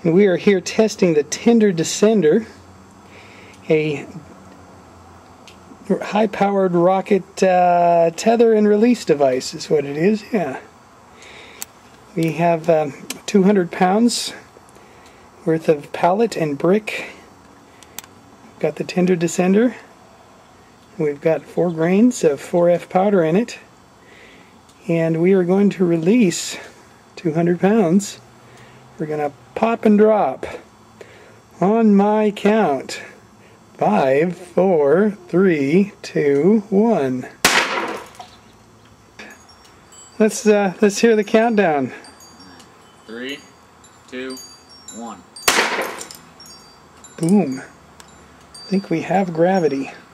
And we are here testing the Tender Descender, a high-powered rocket tether and release device is what it is, yeah. We have 200 pounds worth of pallet and brick. We've got the Tender Descender. We've got 4 grains of 4F powder in it. And we are going to release 200 pounds. We're going to pop and drop on my count. 5, 4, 3, 2, 1. Let's hear the countdown. 3, 2, 1. Boom. I think we have gravity.